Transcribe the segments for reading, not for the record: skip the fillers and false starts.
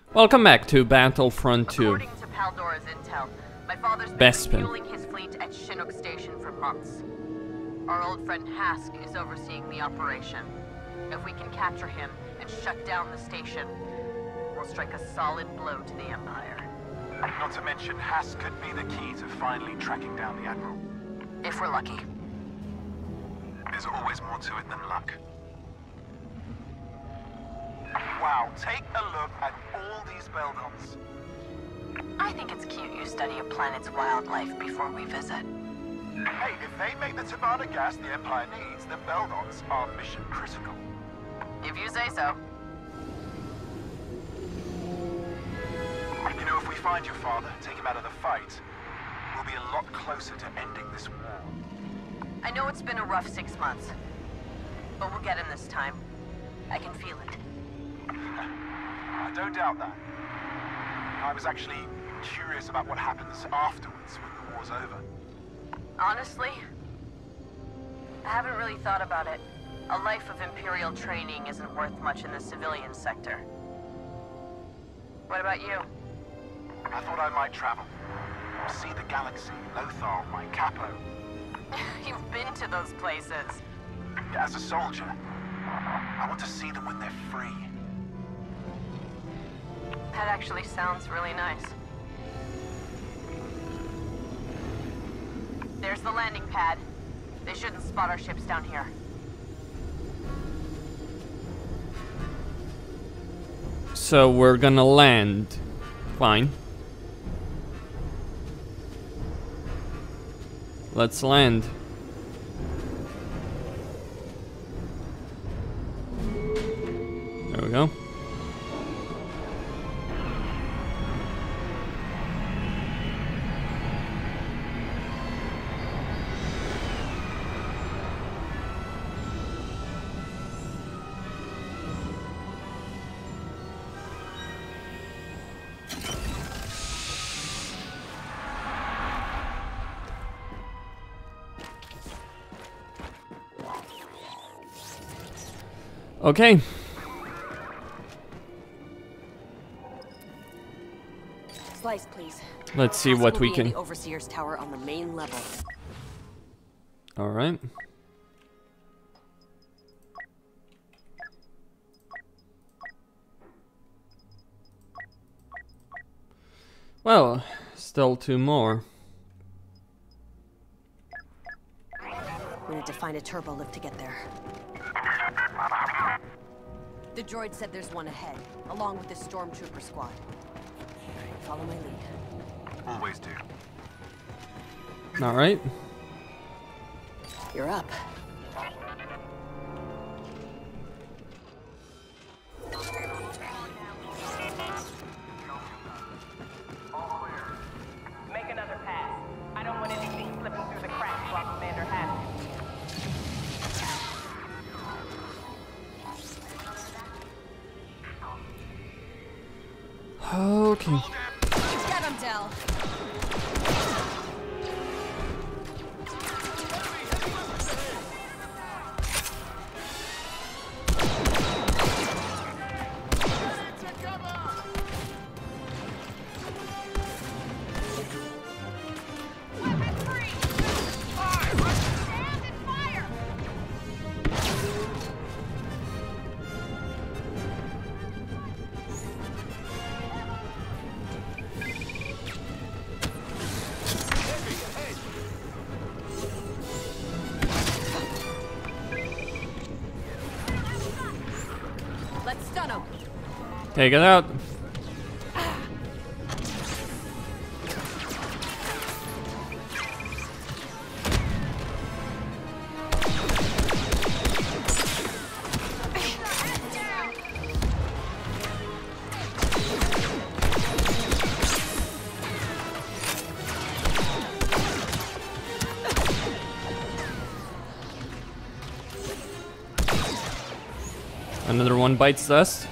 Welcome back to Battlefront 2. According to Paldora's intel, my father's been Bespin. refueling his fleet at Chinook Station for months. Our old friend Hask is overseeing the operation. If we can capture him and shut down the station, we'll strike a solid blow to the Empire. Not to mention, Hask could be the key to finally tracking down the Admiral. If we're lucky. There's always more to it than luck. Wow, take a look at all these Beldons. I think it's cute you study a planet's wildlife before we visit. Hey, if they make the Tabana gas the Empire needs, the Beldons are mission critical. If you say so. You know, if we find your father, take him out of the fight, we'll be a lot closer to ending this war. I know it's been a rough 6 months, but we'll get him this time. I can feel it. I don't doubt that. I was actually curious about what happens afterwards when the war's over. Honestly, I haven't really thought about it. A life of Imperial training isn't worth much in the civilian sector. What about you? I thought I might travel. See the galaxy, Lothal, my capo. You've been to those places. As a soldier, I want to see them when they're free. That actually sounds really nice. There's the landing pad. They shouldn't spot our ships down here. So we're gonna land. Fine. Let's land. There we go. Okay. Slice, please. Let's see Hask what will we be in can. the Overseer's tower on the main level. All right. Well, still 2 more. We need to find a turbo lift to get there. The droid said there's one ahead, along with the stormtrooper squad. Follow my lead. Always do. All right. You're up. Make another pass. I don't want anything slipping through the cracks while Commander has it. Okay. Get him, Del. Let's stun him. Take it out. Another one bites dust.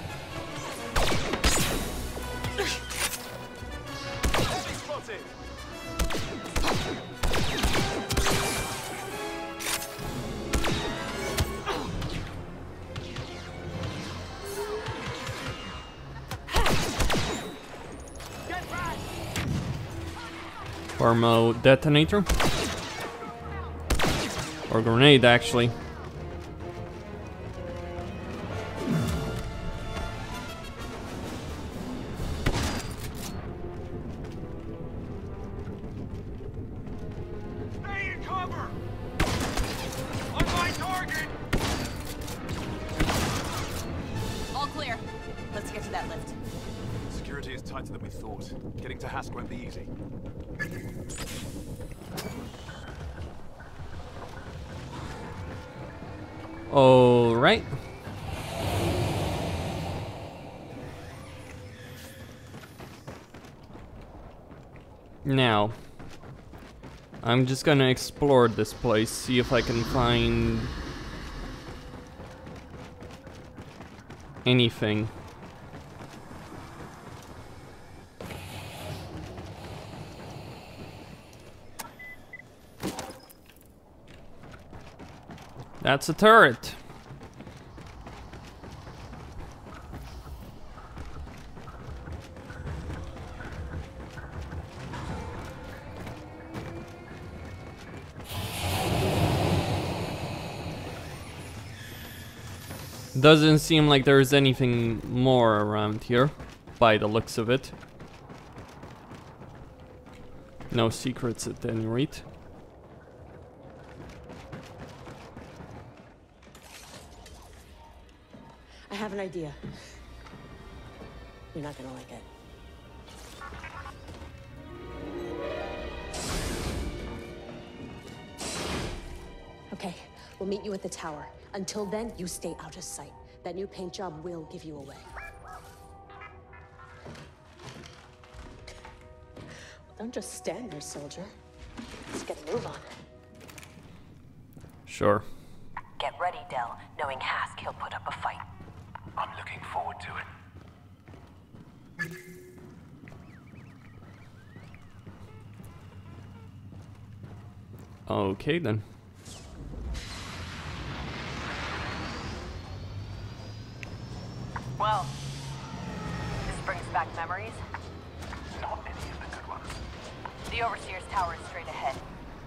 Thermo detonator. Or grenade, actually. Stay in cover! On my target! All clear. Let's get to that lift. Security is tighter than we thought. Getting to Hask won't be easy. All right. Now, I'm just gonna explore this place, see if I can find anything. That's a turret. Doesn't seem like there's anything more around here, by the looks of it. No secrets at any rate. I have an idea. You're not gonna like it. Okay, we'll meet you at the tower. Until then, you stay out of sight. That new paint job will give you away. Don't just stand there, soldier. Let's get a move on. Sure. Get ready, Del. Knowing Hask, he'll put up a fight. I'm looking forward to it. Okay then. Well, this brings back memories. Not any of the good ones. The Overseer's tower is straight ahead.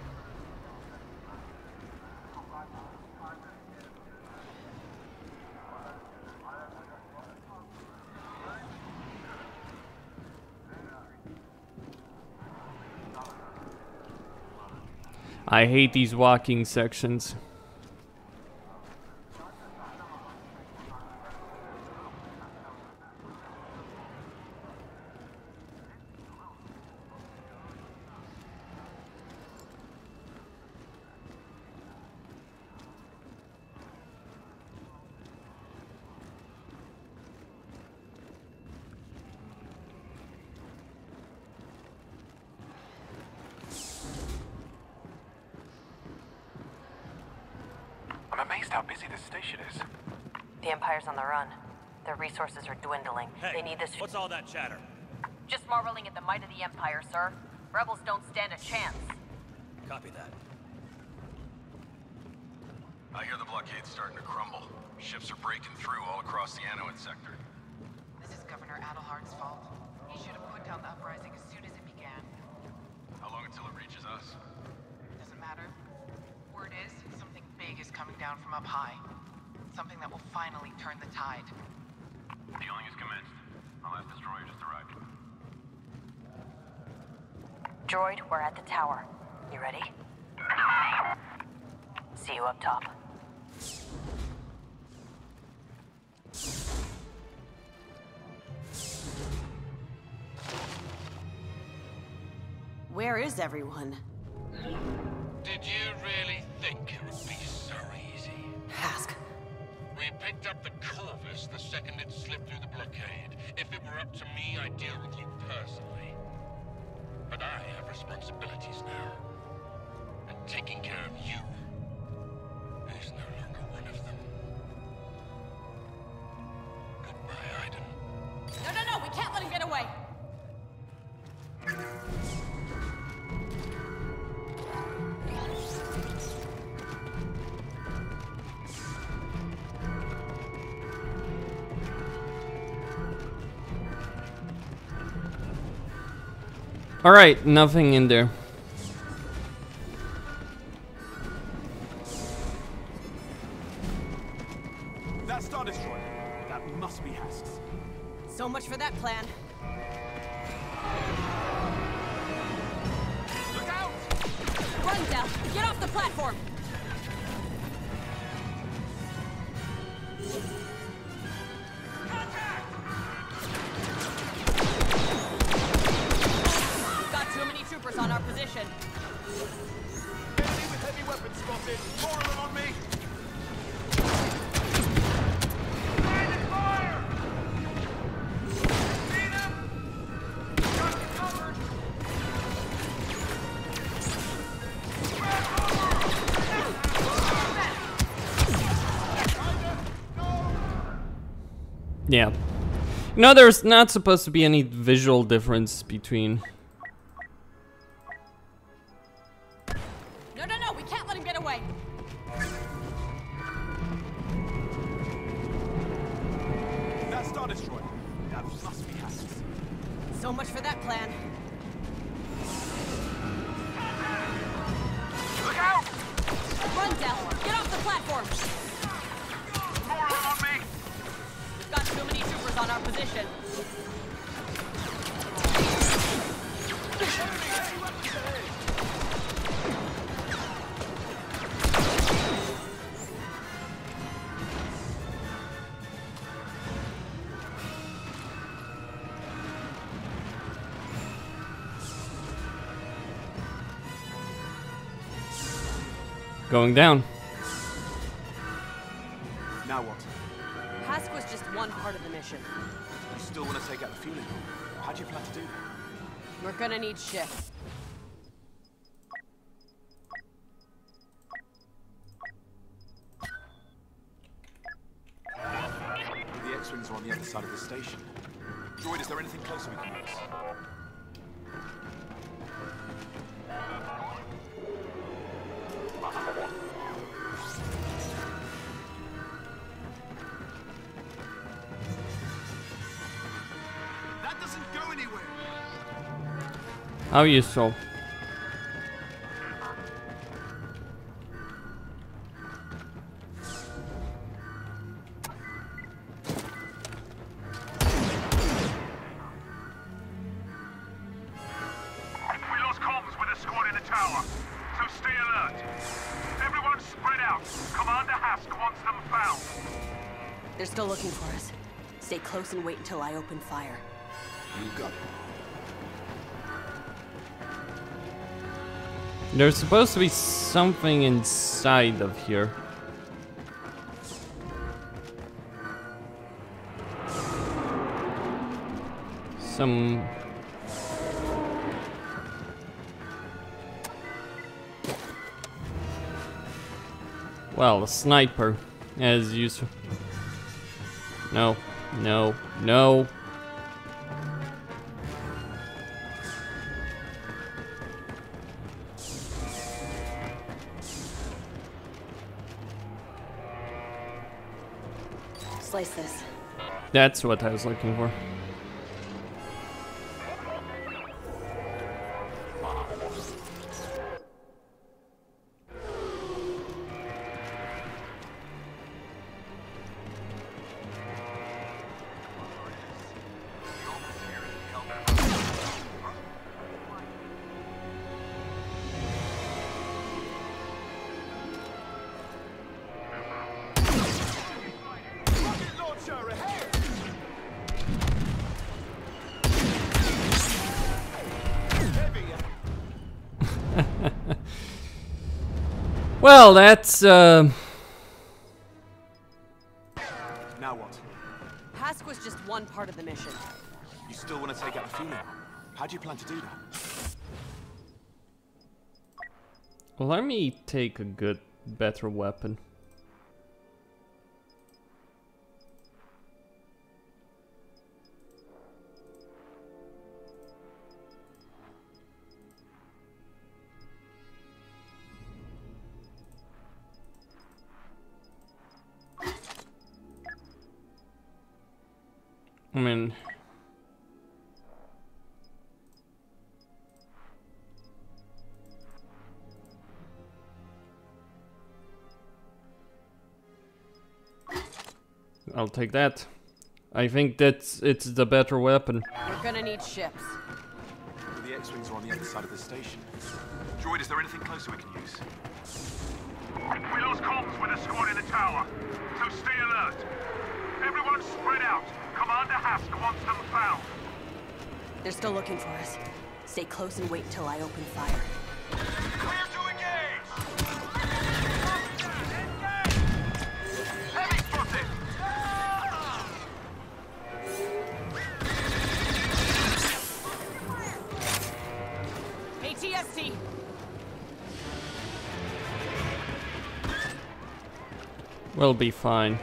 I hate these walking sections. I'm amazed how busy this station is. The Empire's on the run. Their resources are dwindling. Hey, They need this. what's all that chatter? Just marveling at the might of the Empire, sir. Rebels don't stand a chance. Copy that. I hear the blockade's starting to crumble. Ships are breaking through all across the Anowin sector. This is Governor Adelhard's fault. He should have put down the uprising as soon as it began. How long until it reaches us? Doesn't matter. Word is, something big is coming down from up high. Something that will finally turn the tide. Dealing is commenced. Our last destroyer just arrived. Droid, we're at the tower. You ready? See you up top. Where is everyone? Did you really think it would be so easy? Hask. We picked up the Corvus the second it slipped through the blockade. If it were up to me, I'd deal with you personally. But I have responsibilities now. And taking care of you is no longer one of them. Goodbye, Aiden. No, we can't let him get away. Alright, nothing in there. So much for that plan. Look out! Run, Del! Get off the platform! Got too many troopers on our position. Enemy with heavy weapons spotted. More of them on me. Fire! See them? Got you covered. Yeah. No, there's not supposed to be any visual difference between. No, no, no! We can't let him get away! That Star Destroyer. That must be Hask's. So much for that plan. Look out! Run, Del! Get off the platform! More of them on me. We've got too many troopers on our position. Going down. Now what? Hask was just one part of the mission. You still want to take out the fueling pump? How do you plan to do that? We're gonna need shifts. The X-Wings are on the other side of the station. Droid, is there anything closer we can use? That doesn't go anywhere! How useful. We lost comms with a squad in the tower, so stay alert. Everyone spread out. Commander Hask wants them found. They're still looking for us. Stay close and wait until I open fire. You got it. There's supposed to be something inside of here. Some... Well, a sniper, as usual. No, no, no. Slice this. That's what I was looking for. Well, that's Now what? Hask was just one part of the mission. You still want to take out the fueling pump? How do you plan to do that? Let me take a better weapon. I mean... I'll take that. I think it's the better weapon. We're gonna need ships. But the X-Wings are on the other side of the station. Droid, is there anything closer we can use? We lost comms with a squad in the tower, so stay alert. Everyone spread out. Commander Hask wants them found. They're still looking for us. Stay close and wait until I open fire. Clear to engage! Heavy spotted! ATST! We'll be fine.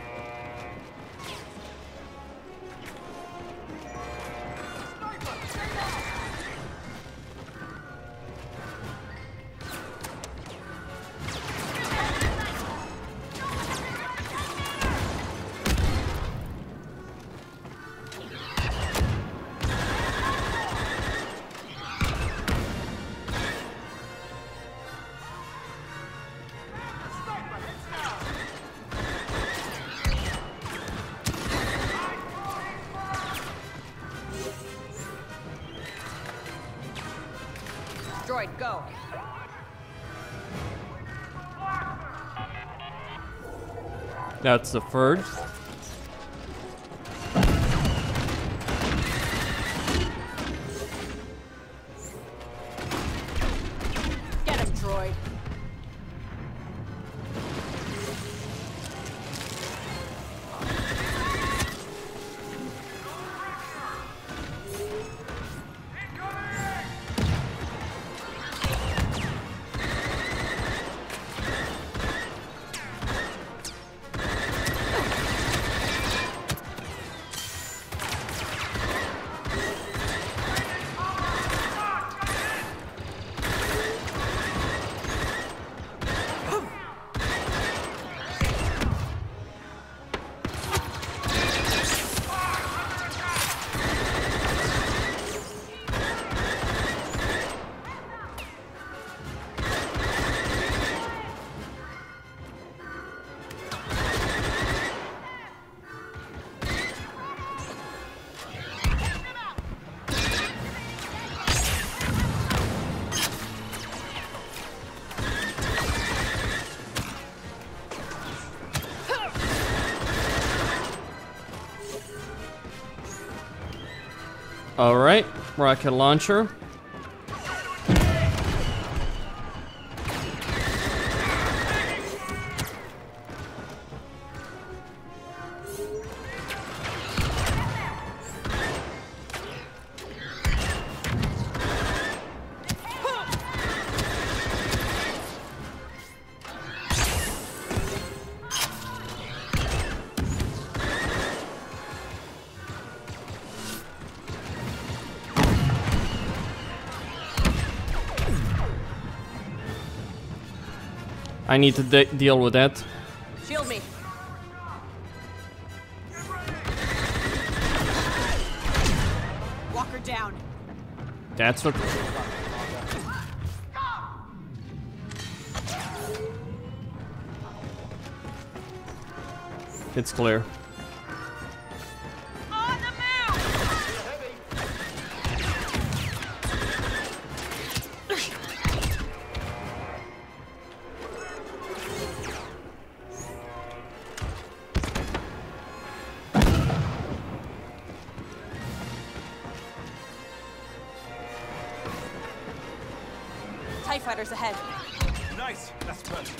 Droid, go. That's the third. Get him, droid. Alright, rocket launcher. I need to deal with that. Shield me. Walker down. That's what... It's clear. On the move! TIE fighters ahead. Nice! That's perfect.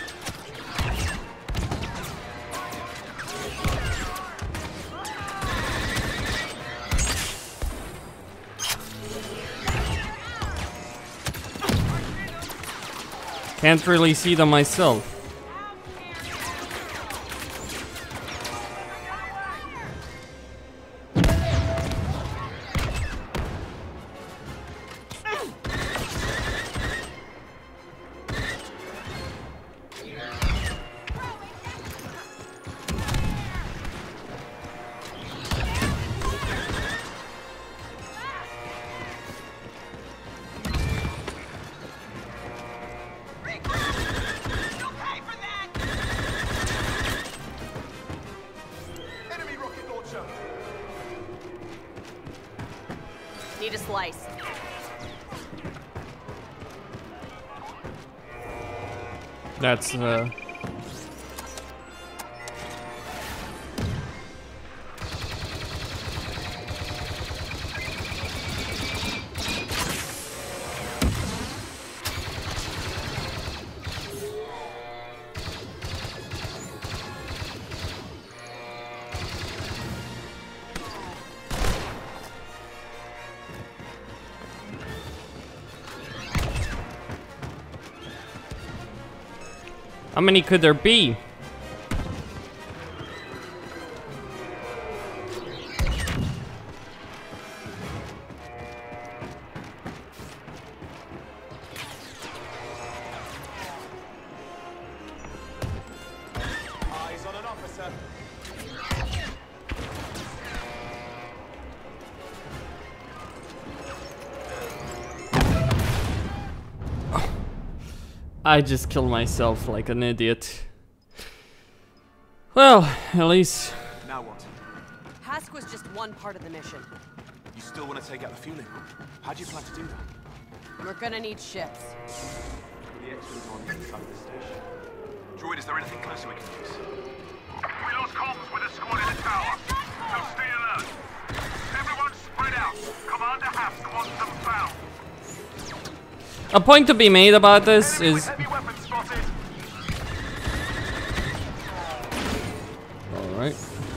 Can't really see them myself. Need a slice. That's how many could there be? Eyes on an officer. I just killed myself like an idiot. Well, at least Now what? Hask was just one part of the mission. You still want to take out the fueling? How do you plan to do that? We're gonna need ships. The X-wings are on the inside of the station. Droid, is there anything closer we can use? We lost comms with a squad in the tower, so stay alert. Everyone spread out. Commander Hask wants them found. a point to be made about this is Heavy weapons spotted. alright.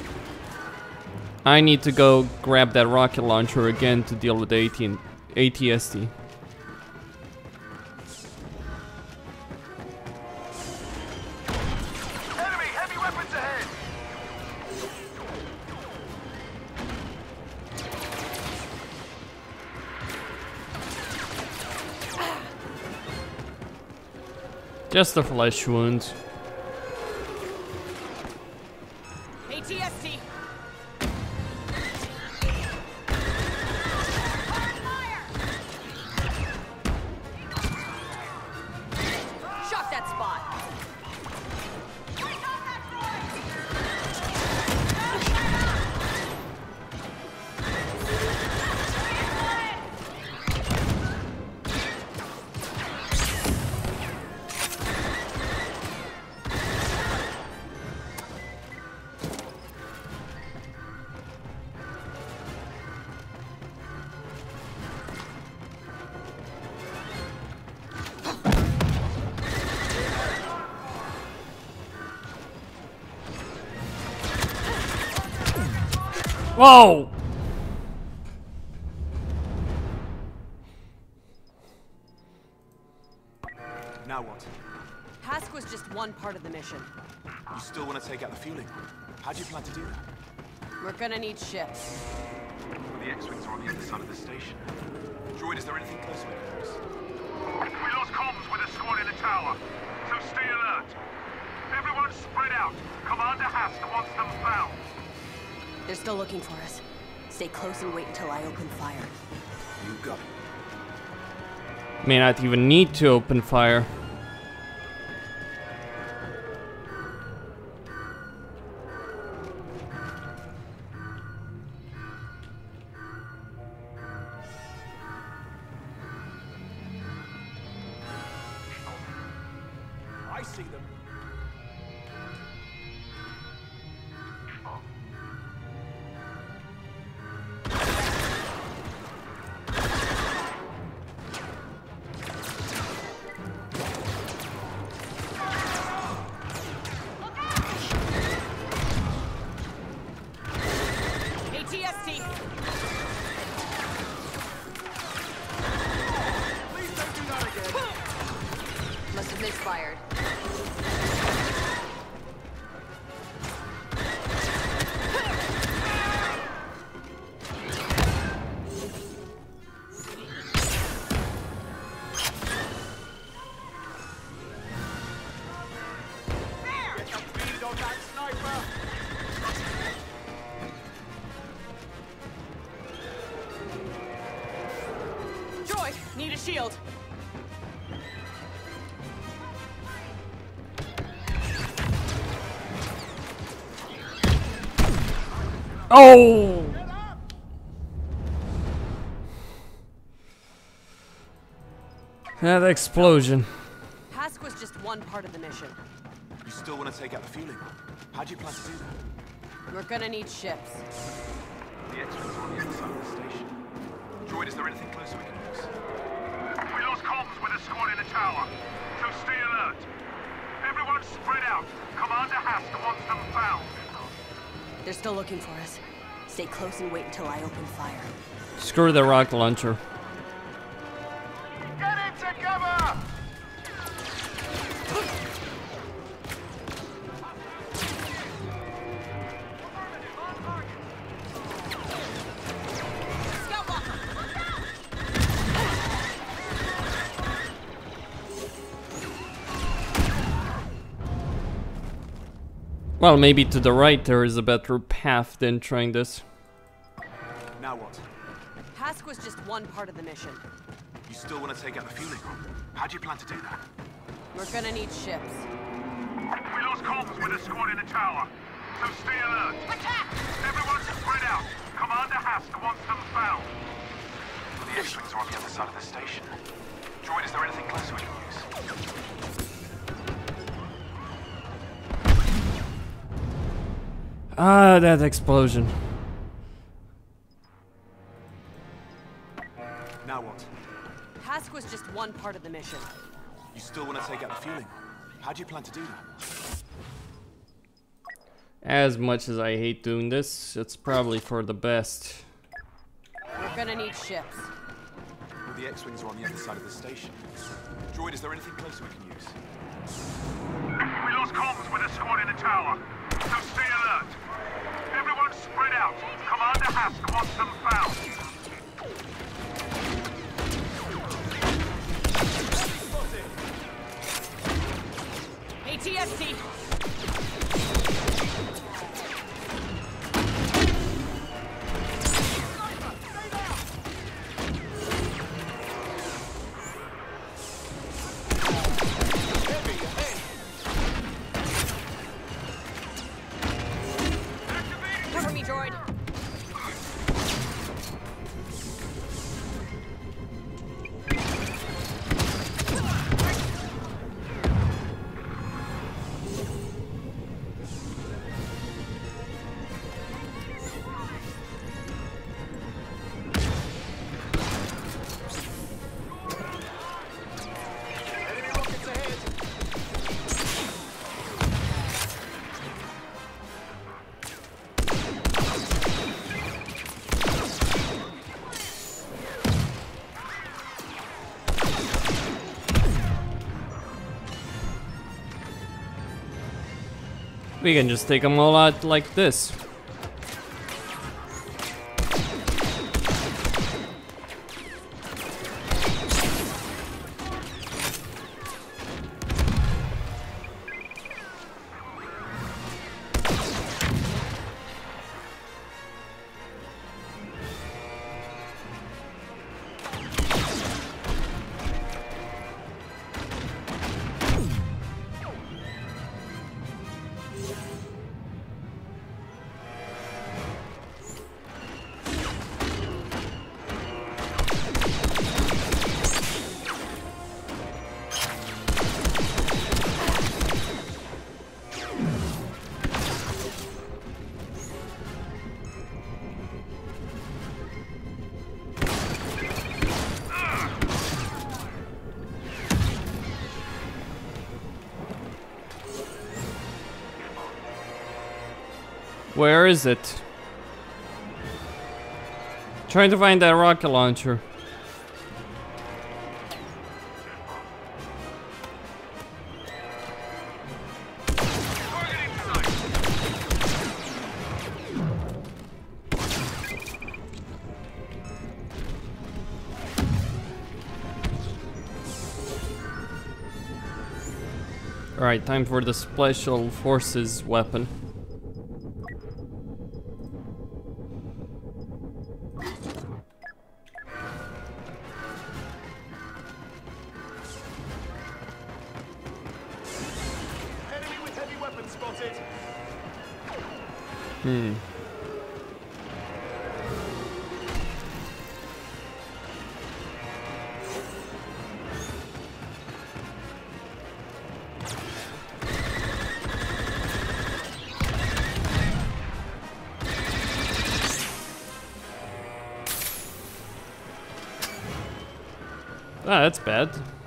I need to go grab that rocket launcher again to deal with the ATST. Enemy heavy weapons ahead. Just a flesh wound. ATST! Shot that spot! Whoa! Now what? Hask was just one part of the mission. You still want to take out the fueling? How do you plan to do that? We're gonna need ships. The X-wings are on the other side of the station. Droid, is there anything closer we can use? We lost comms with a squad in the tower, so stay alert. Everyone spread out. Commander Hask wants them found. They're still looking for us. Stay close and wait until I open fire. You got it. May not even need to open fire. I see them. ATST! Please don't do that again. Must have misfired. Get the speed on that sniper. Droid, need a shield. Oh! That explosion. Hask was just one part of the mission. You still want to take out the fueling? How do you plan to do that? We're gonna need ships. The X-wings are on the other side of the station. Droid, is there anything closer we can use? We lost comms with a squad in the tower, so stay alert. Everyone spread out. Commander Hask wants them found. They're still looking for us. Stay close and wait until I open fire. Screw the rocket launcher. Get into cover! Well, maybe to the right there is a better path than trying this. Now what? Hask was just one part of the mission. You still want to take out the fueling? How do you plan to do that? We're gonna need ships. We lost comms with a squad in the tower, so stay alert. Attack! Everyone spread out. Commander Hask wants them found. The X-wings are on the other side of the station. Droid, is there anything closer we can use? Ah, that explosion. Now what? Hask was just one part of the mission. You still want to take out the fueling? How do you plan to do that? As much as I hate doing this, it's probably for the best. We're gonna need ships. Well, the X-wings are on the other side of the station. Droid, is there anything closer we can use? We lost comms with a squad in the tower, so stay alert. Everyone spread out. Commander Hask wants them found. ATST! Cover me, droid. We can just take them all out like this. Where is it? Trying to find that rocket launcher. Alright, time for the Special Forces weapon. Ah, that's bad.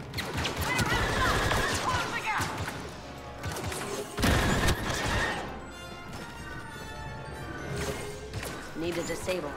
Need to disable.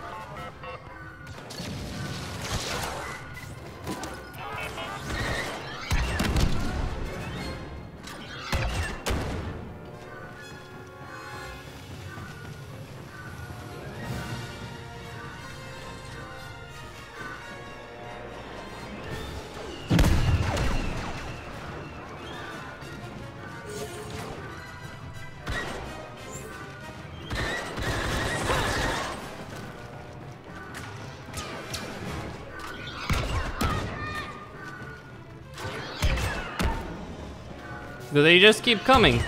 Do they just keep coming?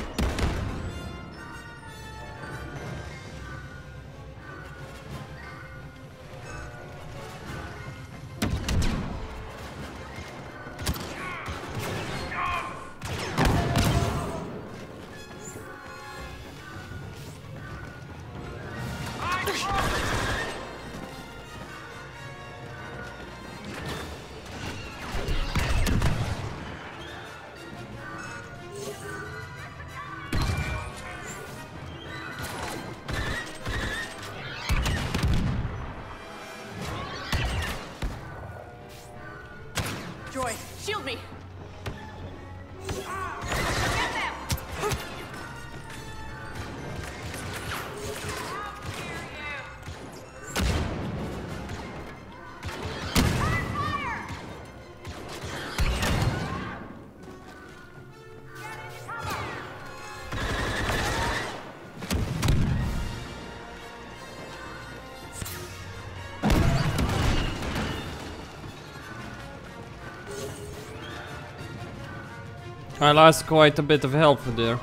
Droid, shield me! I lost quite a bit of health there.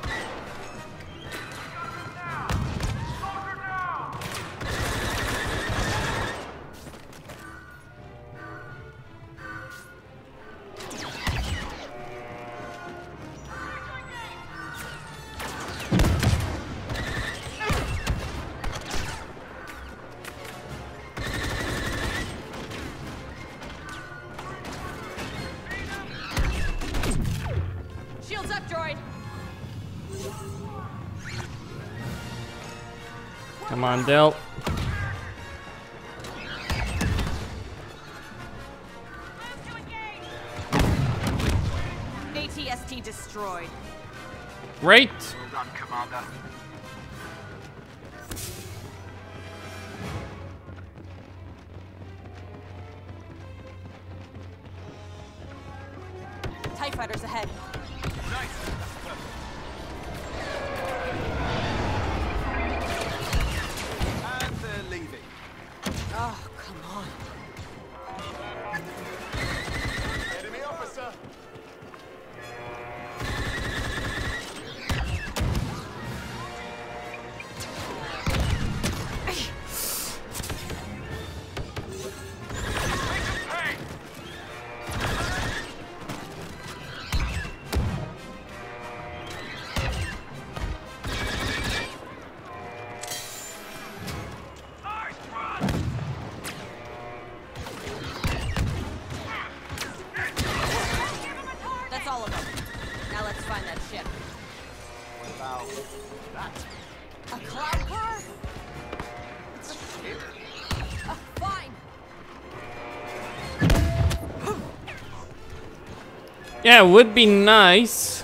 Shields up, droid! Come on, Del. ATST destroyed. Great. Well done, Commander. TIE fighters ahead. And they're leaving. Oh, come on. Enemy officer. That's all of them. Now let's find that ship. What about that? A cloud car? It's a ship. Fine. Yeah, it would be nice.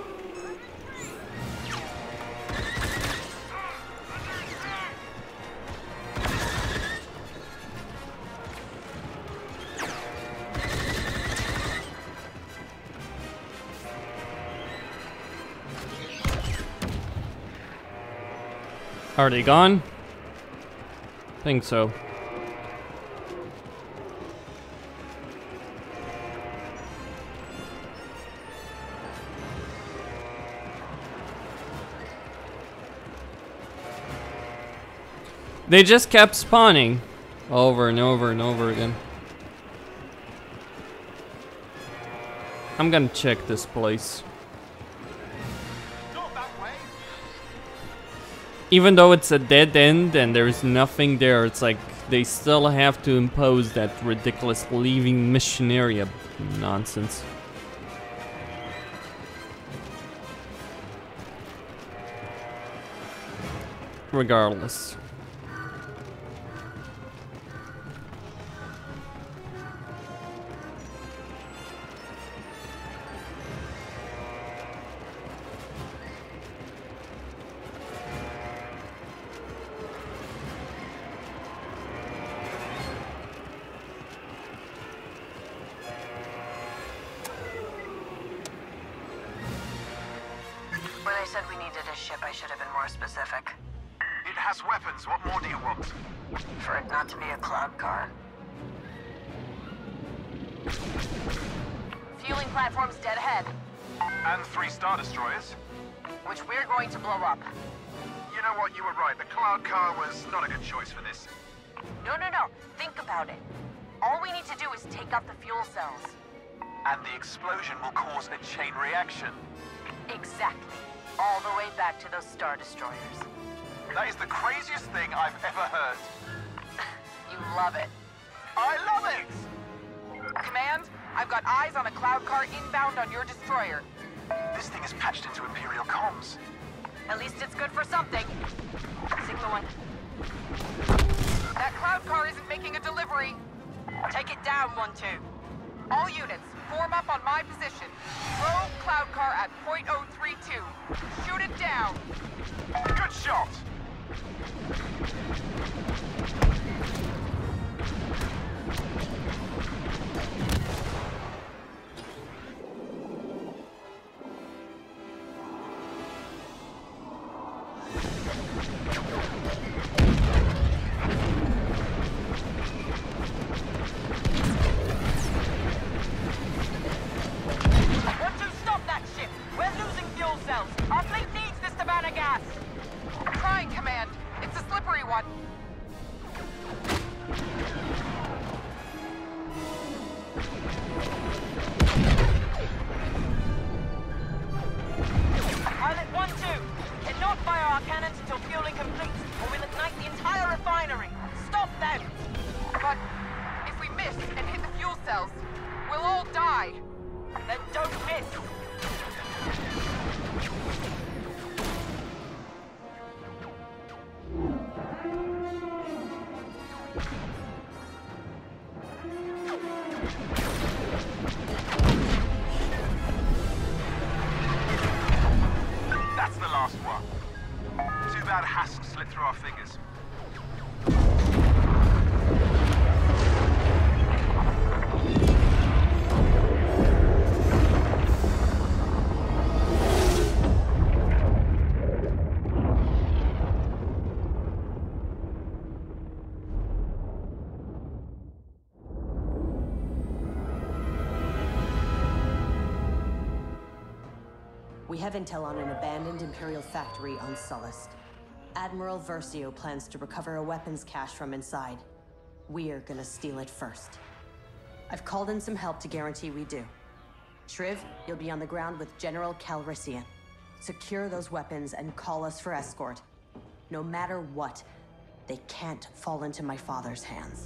Are they gone? Think so. They just kept spawning over and over and over again. I'm gonna check this place. Not that way. Even though it's a dead end and there's nothing there, it's like they still have to impose that ridiculous leaving mission area nonsense. Regardless. When I said we needed a ship, I should have been more specific. It has weapons. What more do you want? For it not to be a cloud car. Fueling platform's dead ahead, And 3 Star Destroyers. which we're going to blow up. You know what? You were right. The Cloud Car was not a good choice for this. No. Think about it. All we need to do is take out the fuel cells. And the explosion will cause a chain reaction. Exactly. All the way back to those Star Destroyers. That is the craziest thing I've ever heard. You love it. I love it! Command, I've got eyes on a cloud car inbound on your destroyer. This thing is patched into Imperial comms. At least it's good for something. Signal 1. That cloud car isn't making a delivery. Take it down, 1-2. All units, form up on my position. Rogue cloud car at .032. Shoot it down. Good shot! Stop that ship! We're losing fuel cells! Our fleet needs this Savannah gas! Trying, Command. It's a slippery one. Pilot 1-2. Cannot fire our cannons until fueling completes, or we'll ignite the entire refinery. Stop them! But if we miss and hit the fuel cells, we'll all die. Then don't miss. That's the last one. Too bad Hask slipped through our fingers. We have intel on an abandoned Imperial factory on Sullust. Admiral Versio plans to recover a weapons cache from inside. We're gonna steal it first. I've called in some help to guarantee we do. Shriv, you'll be on the ground with General Calrissian. Secure those weapons and call us for escort. No matter what, they can't fall into my father's hands.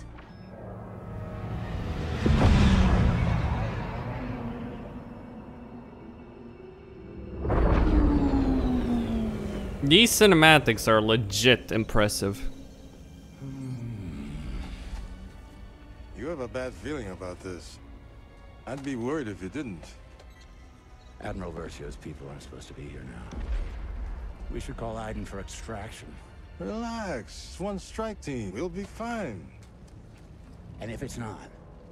These cinematics are legit impressive. You have a bad feeling about this. I'd be worried if you didn't. Admiral Versio's people aren't supposed to be here now. We should call Aiden for extraction. Relax. It's one strike team. We'll be fine. And if it's not?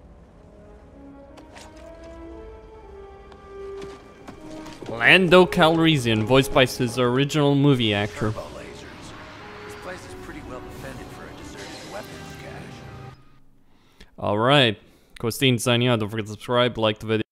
Lando Calrissian, voiced by his original movie actor. Turbo lasers. This place is pretty well defended for a deserted weapons cache. Alright. Costin signing out. Don't forget to subscribe, like the video.